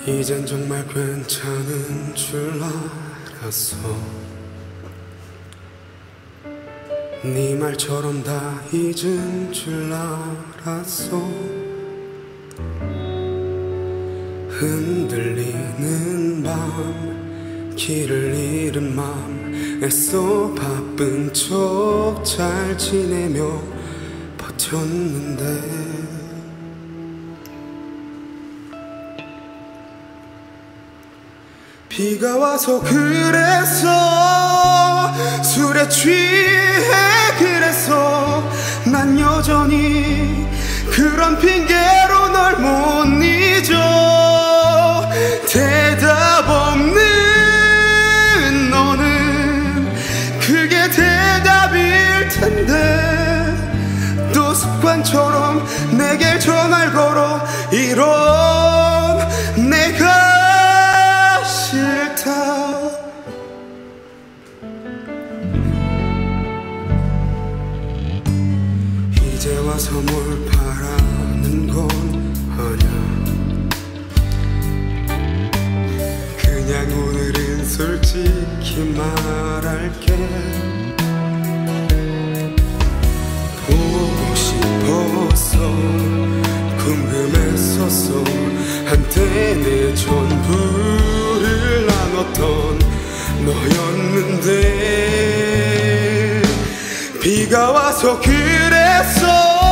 이젠 정말 괜찮은 줄 알았어. 네 말처럼 다 잊은 줄 알았어. 흔들리는 밤, 길을 잃은 맘, 애써 바쁜 척 잘 지내며 버텼는데 비가 와서 그래서 술에 취해 그래서 난 여전히 그런 핑계로 널 못 잊어. 대답 없는 너는 그게 대답일 텐데 또 습관처럼 내게 전화를 걸어 이런 내가 싫다. 이제 와서 뭘 바라는 건 아냐. 그냥 오늘은 솔직히 말할게. 보고 싶었어, 궁금했었어. 한때 내 전부를 나눴던 너였는데 비가 와서 그래서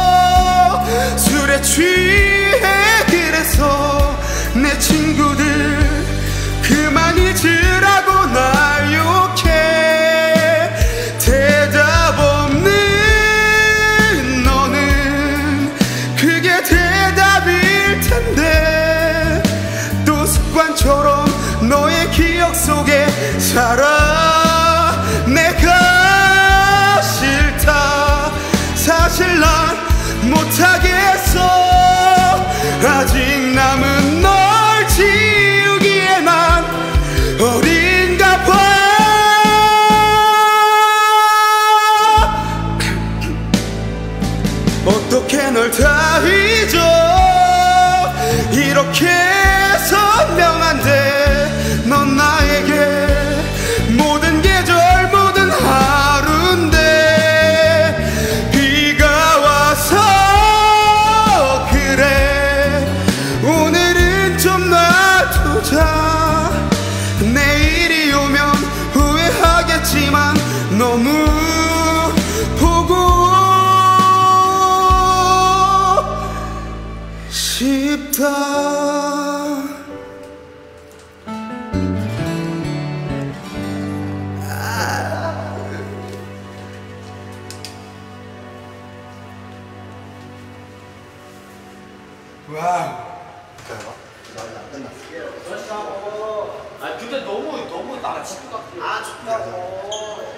술에 취해 그래서 내 친구들 그만 잊으라고 날 욕해. 대답 없는 너는 그게 대답일 텐데 또 습관처럼 너의 기억 속에 살아. 내가 싫다. 사실 난 못하겠어. 아직 남은 널 지우기에 난 어린가 봐. 어떻게 널 다 잊어. 이렇게 선명한데 넌 나에게 모든 계절 모든 하루인데 비가 와서 그래 오늘은 좀 놔두자. 내일이 오면 후회하겠지만 너무 보고 싶다. 와우. 안 끝났어. 아 근데 너무 나랑 친구 같아. 아 좋다고.